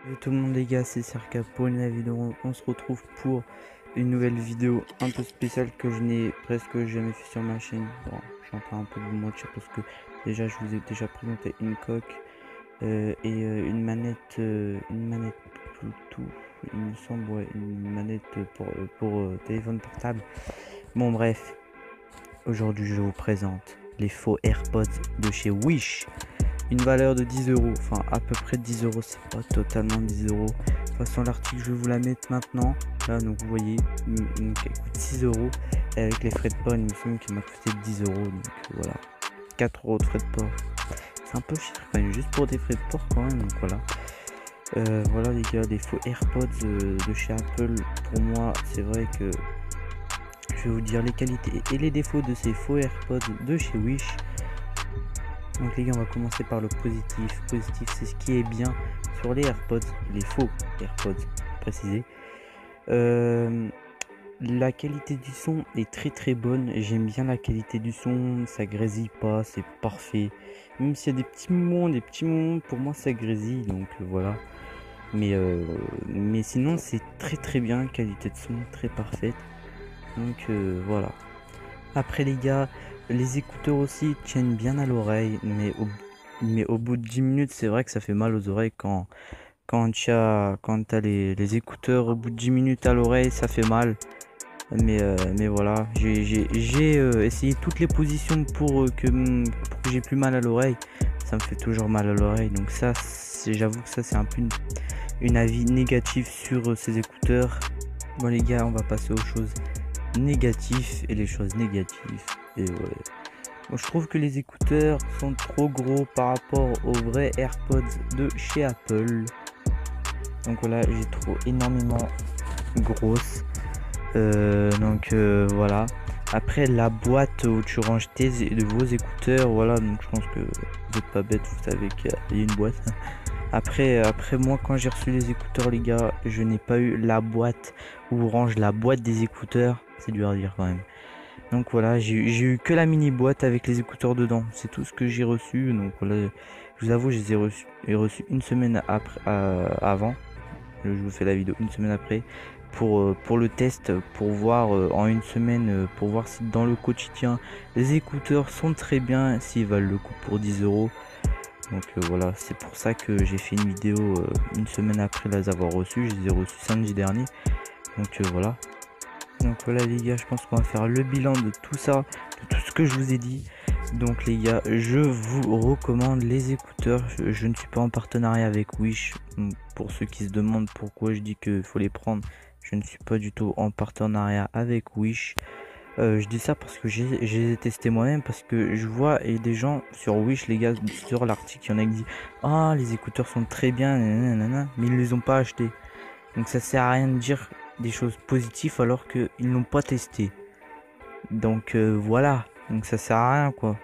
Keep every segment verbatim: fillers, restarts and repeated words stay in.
Salut tout le monde les gars, c'est Serka pour une nouvelle vidéo. On se retrouve pour une nouvelle vidéo un peu spéciale que je n'ai presque jamais fait sur ma chaîne. Bon, je suis en train un peu de vous mentir parce que déjà je vous ai déjà présenté une coque euh, et euh, une manette, euh, une manette Bluetooth, il me semble, ouais, une manette pour, pour euh, téléphone portable. Bon bref, aujourd'hui je vous présente les faux AirPods de chez Wish. Une valeur de dix euros, enfin à peu près dix euros, c'est pas totalement dix euros. De toute façon, l'article, je vais vous la mettre maintenant. Là, donc vous voyez, donc, elle coûte six euros. Et avec les frais de port, il me semble qu'elle m'a coûté dix euros. Donc voilà, quatre euros de frais de port. C'est un peu cher quand même, juste pour des frais de port quand même. Donc voilà. Euh, voilà les gars, des faux AirPods euh, de chez Apple. Pour moi, c'est vrai que je vais vous dire les qualités et les défauts de ces faux AirPods de chez Wish. Donc les gars, on va commencer par le positif. Positif, c'est ce qui est bien sur les AirPods, les faux AirPods, précisé. Euh, la qualité du son est très très bonne. J'aime bien la qualité du son, ça grésille pas, c'est parfait. Même s'il y a des petits moments, des petits moments, pour moi ça grésille, donc euh, voilà. Mais, euh, mais sinon c'est très très bien, qualité de son très parfaite. Donc euh, voilà. Après les gars, les écouteurs aussi tiennent bien à l'oreille, mais au, mais au bout de dix minutes, c'est vrai que ça fait mal aux oreilles quand, quand tu as, quand t'as les, les écouteurs au bout de dix minutes à l'oreille, ça fait mal. Mais, euh, mais voilà, j'ai euh, essayé toutes les positions pour, euh, que, pour que j'ai plus mal à l'oreille. Ça me fait toujours mal à l'oreille, donc ça, j'avoue que ça c'est un peu une, une avis négatif sur euh, ces écouteurs. Bon les gars, on va passer aux choses négatifs et les choses négatives. Et ouais. Bon, je trouve que les écouteurs sont trop gros par rapport aux vrais AirPods de chez Apple. Donc voilà, j'ai trouvé énormément grosse. Euh, donc euh, voilà. Après la boîte où tu ranges tes de vos écouteurs, voilà. Donc je pense que vous n'êtes pas bête, vous savez qu'il y a une boîte. Après, après moi quand j'ai reçu les écouteurs les gars, je n'ai pas eu la boîte où on range la boîte des écouteurs. C'est dur à dire quand même. Donc voilà, j'ai eu que la mini boîte avec les écouteurs dedans. C'est tout ce que j'ai reçu. Donc voilà, je vous avoue, je les ai reçus, ai reçu une semaine après, euh, avant. Je vous fais la vidéo une semaine après pour, euh, pour le test, pour voir euh, en une semaine, euh, pour voir si dans le quotidien les écouteurs sont très bien, s'ils valent le coup pour dix euros. Donc euh, voilà, c'est pour ça que j'ai fait une vidéo euh, une semaine après les avoir reçus. Je les ai reçus samedi dernier. Donc euh, voilà. Donc voilà les gars, je pense qu'on va faire le bilan de tout ça, de tout ce que je vous ai dit. Donc les gars, je vous recommande les écouteurs. Je, je ne suis pas en partenariat avec Wish. Pour ceux qui se demandent pourquoi je dis qu'il faut les prendre, je ne suis pas du tout en partenariat avec Wish. Euh, je dis ça parce que j'ai les ai testés moi-même, parce que je vois et des gens sur Wish, les gars, sur l'article, il y en a qui disent ah les écouteurs sont très bien, nanana, mais ils les ont pas achetés. Donc ça sert à rien de dire des choses positives alors qu'ils n'ont pas testé. Donc euh, voilà, donc ça sert à rien quoi.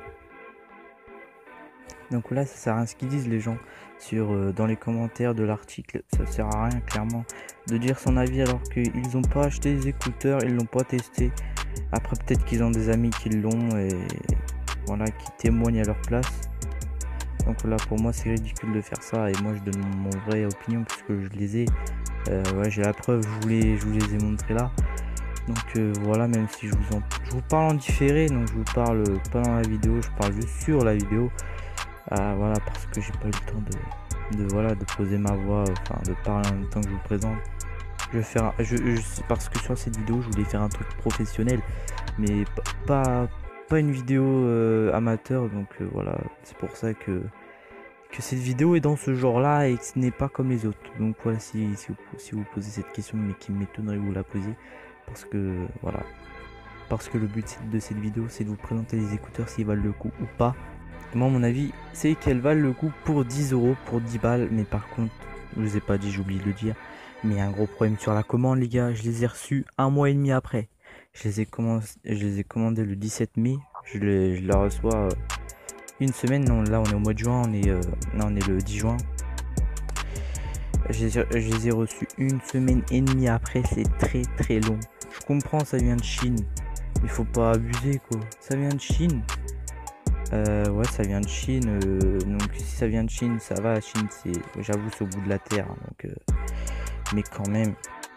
Donc là ça sert à rien ce qu'ils disent les gens sur euh, dans les commentaires de l'article. Ça sert à rien clairement de dire son avis alors qu'ils n'ont pas acheté les écouteurs, ils l'ont pas testé. Après peut-être qu'ils ont des amis qui l'ont et voilà, qui témoignent à leur place. Donc là pour moi c'est ridicule de faire ça, et moi je donne mon vrai opinion parce que je les ai. Euh, ouais, j'ai la preuve, je vous les, je vous les ai montrés là. Donc euh, voilà, même si je vous en, je vous parle en différé, donc je vous parle pas dans la vidéo, je parle juste sur la vidéo. Euh, voilà, parce que j'ai pas eu le temps de, de voilà, de poser ma voix, enfin de parler en même temps que je vous présente. Je vais faire, je, je parce que sur cette vidéo, je voulais faire un truc professionnel, mais pas, pas une vidéo euh, amateur. Donc euh, voilà, c'est pour ça que que cette vidéo est dans ce genre là et que ce n'est pas comme les autres. Donc voilà, si, si, vous, si vous posez cette question, mais qui m'étonnerait que vous la posiez, parce que voilà, parce que le but de cette vidéo c'est de vous présenter les écouteurs, s'ils valent le coup ou pas. Et moi mon avis c'est qu'elles valent le coup pour dix euros, pour dix balles. Mais par contre, je vous ai pas dit, j'oublie de le dire, mais il y a un gros problème sur la commande les gars. Je les ai reçus un mois et demi après. Je les ai, commencé, je les ai commandés le dix-sept mai, je, les, je la reçois euh, une semaine. Non, là on est au mois de juin, on est, euh, là, on est le dix juin. Je, je les ai reçus une semaine et demie après, c'est très très long. Je comprends, ça vient de Chine, il faut pas abuser quoi, ça vient de Chine. Euh, ouais, ça vient de Chine. Euh, donc si ça vient de Chine, ça va. Chine, c'est, j'avoue, c'est au bout de la terre. Hein, donc, euh, mais quand même,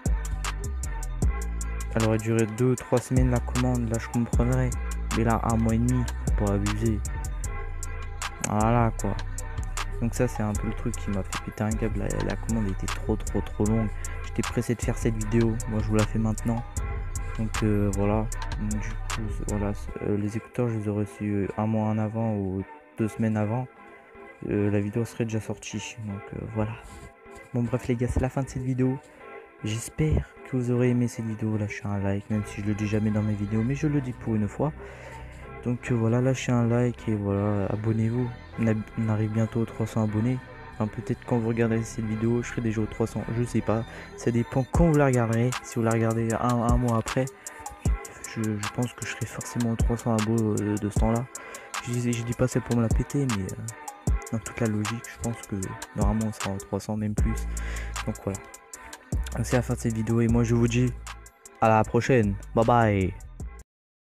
elle aurait duré deux, trois semaines la commande. Là, je comprendrais. Mais là, un mois et demi, faut pas abuser. Voilà quoi. Donc ça, c'est un peu le truc qui m'a fait péter un câble. La, la commande était trop, trop, trop longue. J'étais pressé de faire cette vidéo. Moi, je vous la fais maintenant. Donc euh, voilà. Du coup, voilà, euh, les écouteurs, je les aurais reçus un mois en avant ou deux semaines avant. Euh, la vidéo serait déjà sortie. Donc euh, voilà. Bon bref les gars, c'est la fin de cette vidéo. J'espère que vous aurez aimé cette vidéo. Lâchez un like, même si je le dis jamais dans mes vidéos, mais je le dis pour une fois. Donc euh, voilà, lâchez un like et voilà, abonnez-vous. On, on arrive bientôt aux trois cents abonnés. Enfin, peut-être quand vous regarderez cette vidéo, je serai déjà aux trois cents, je sais pas. Ça dépend quand vous la regarderez. Si vous la regardez un, un mois après, je, je pense que je serai forcément aux trois cents abos euh, de ce temps-là. Je, je dis pas ça pour me la péter, mais euh, dans toute la logique, je pense que normalement on sera aux trois cents, même plus. Donc voilà. C'est la fin de cette vidéo et moi je vous dis à la prochaine. Bye bye.